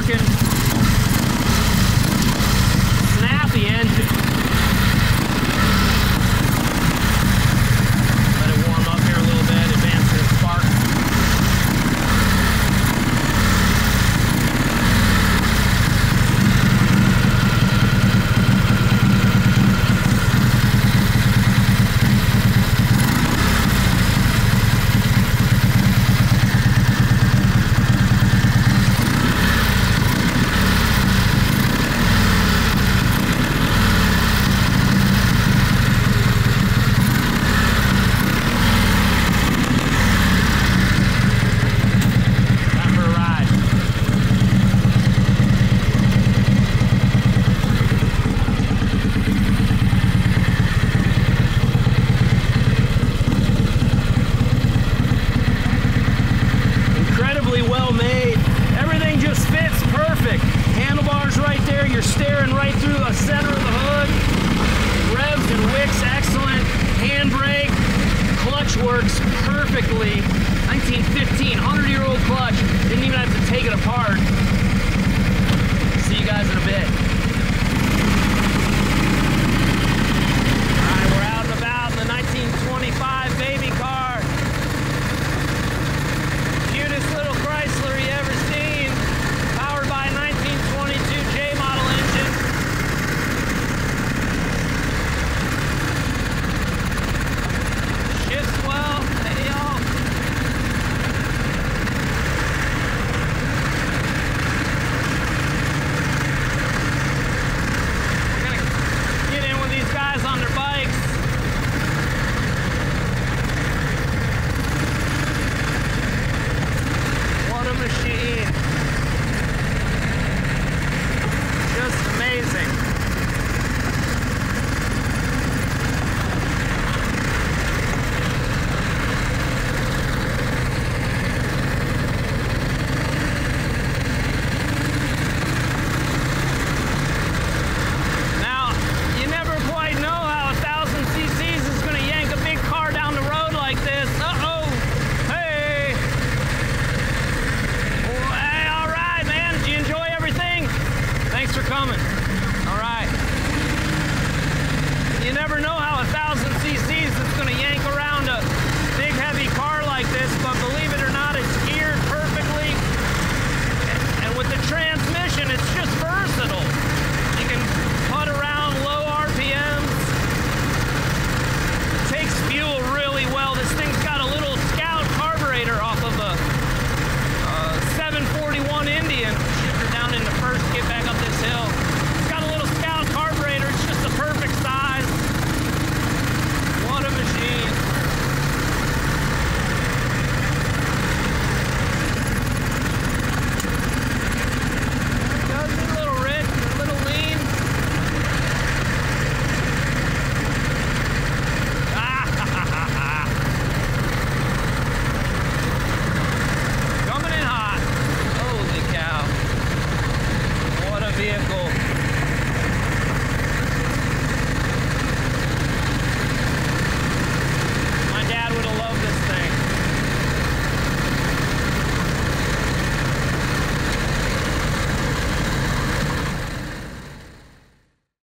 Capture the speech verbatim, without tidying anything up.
working. Snappy engine. Let it warm up here a little bit, advance the spark. Staring right through the center of the hood. Revs and wicks, excellent. Handbrake, clutch works perfectly. nineteen fifteen, hundred-year-old clutch. Didn't even have to take it apart. See you guys in a bit. All right, we're out and about in the nineteen twenty-five baby car. Cutest little Chrysler you ever seen. Powered by a nineteen twenty-two J model engine. Shifts well. Hey, y'all. We're gonna get in with these guys on their bikes. What a machine. Just amazing. Now, you never quite know how a thousand C Cs is going to yank a big car down the road like this. Uh-oh. Hey. Well, hey, all right, man. Did you enjoy everything? Thanks for coming. All right. You never know